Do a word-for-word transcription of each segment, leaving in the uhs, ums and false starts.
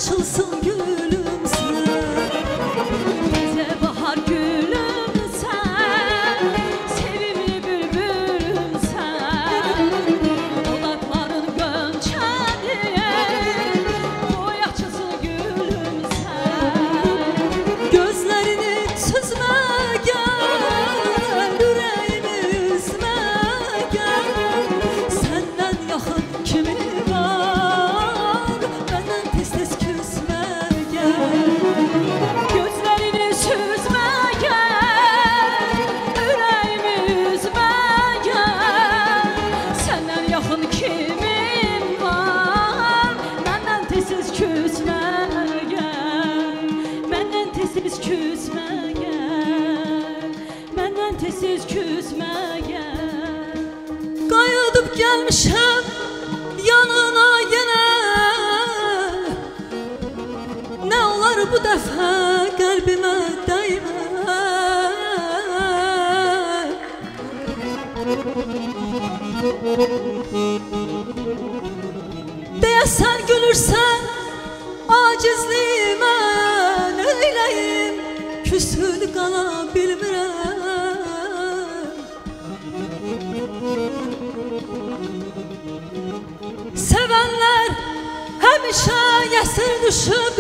açılsın gülümse. Bize bahar gülümse, sevimli bülbülümse. Dudakların gönçedir, boy açılsın gülümse. Gözlerini süzme gel, yüreğimi üzme gel. Senden yakın kimi var, benden tez tez küsme gel. Gözlerini süzme gel, yüreğimi üzme gel. Senden yakın kimin var, benden tez tez küsme gel. Benden tez tez küsme gel, benden tez tez küsme gel. Qayıdıb gəlmişəm yanına yenə, nə olar bu dəfə qəlbimə dəymə. Deyəsən gülürsən acizliyimə, neyləyim küsül qala bilmirəm. Sevenler həmişə yəsir düşüb.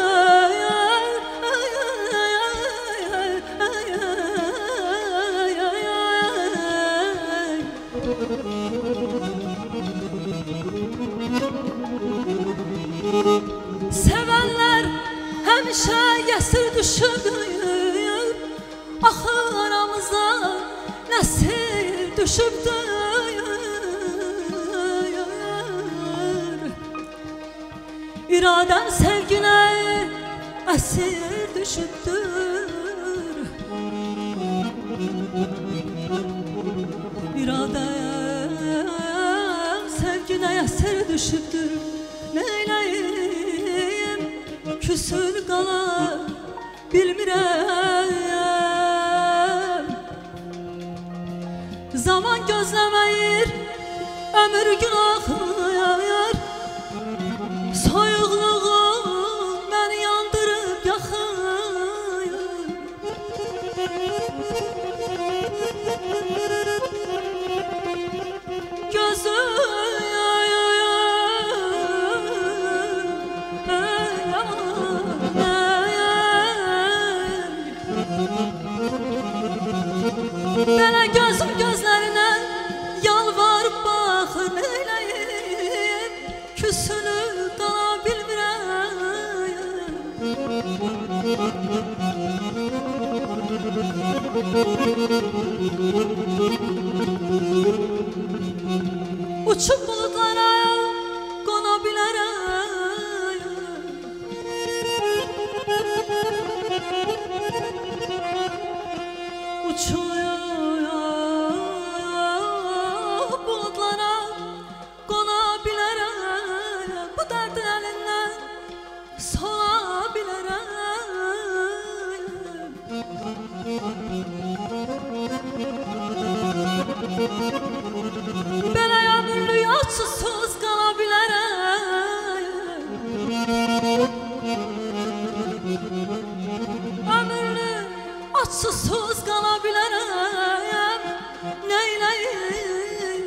Sevenler həmişə yəsir düşüb. Axı aramızda nəsir düşübdür. İradən sevginə əsir düşübdür. İradəm sevginə əsir düşübdür. Neyləyim küsül qala bilmirəm. Zaman gözləməyir, ömür gün axıyar. Soyuqluğum məni yandırıb yaxayır. Gözüm belə gözüm gözlərinə yalvarıb baxır. Neyləyim küsülüb qala bilmirəm. Uçub bulutlara qona bilərəm. Uçub bulutlara qona bilərəm. Bu dərdin əlindən sola bilərəm. Belə ömürlü yatsızsız qala bilərəm. Ömürlü açsızsız qala bilərəm. Neyləyim,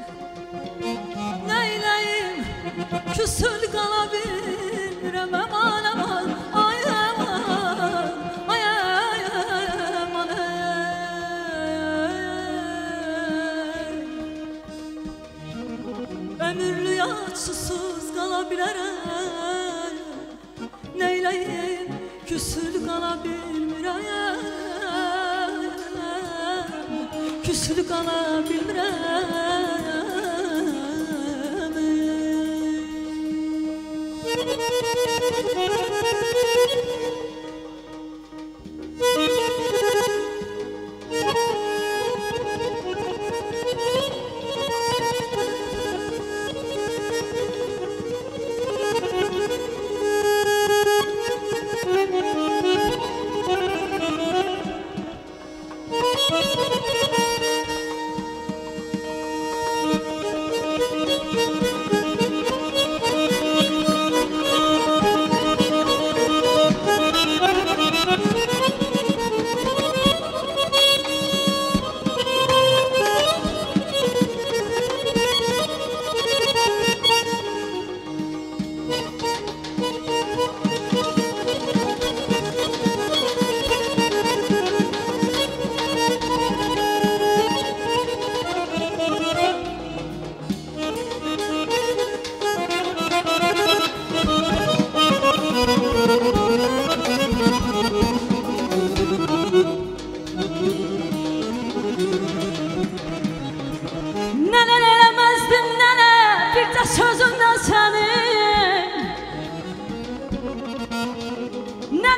neyləyim küsül qala bilmirəm. Aman aman, ay aman, ay aman, ömürlü açsızsız qala bilərəm. Neyləyim küsül qala bilmirəm. Küsül qala bilmirəm.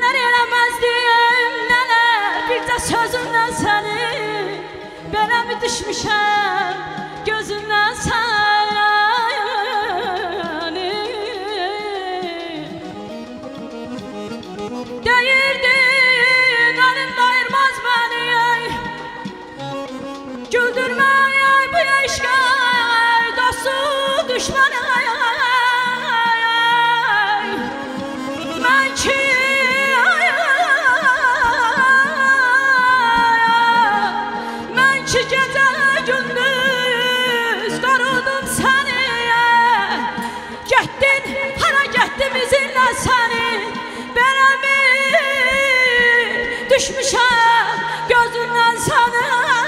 Neler eləməzdim, nələr bircə sözündən səni. Belə mi düşmüşəm gözündən səni. Deyirdin əlim ayırmaz məni, güldürmək bu eşqə dostu düşməni. Mən ki Mən ki gecə gündüz qarıldım səni. Getdin, hara getdim izinlə səni. Belə mi düşmüşəm gözündən səni.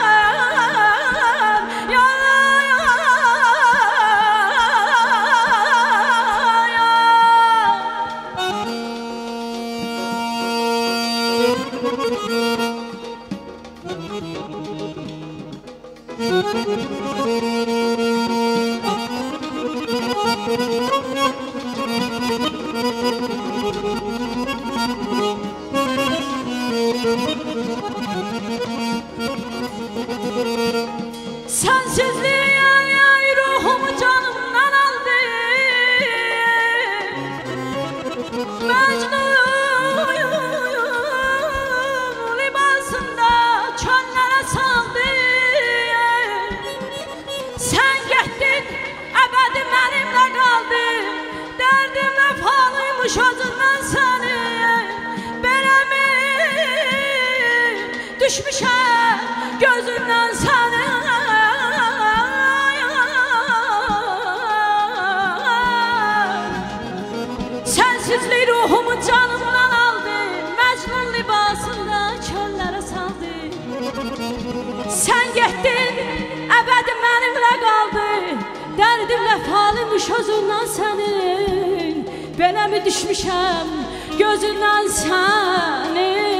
Sensizliğe ruhumu canımdan aldı. Mecnun libasında çöllere saldı. Sen getdin, əbədi mənimlə qaldın. Dərdim vəfalıymış özündən səni. Belə mi düşmüşəm gözündən səni. Sensizlik ruhumu canımdan aldı. Mecnun libasında çöllərə saldı. Sen getdin, əbədi mənimlə qaldı. Dərdim vəfalıymış özündən sənin. Belə mi düşmüşəm gözündən səni.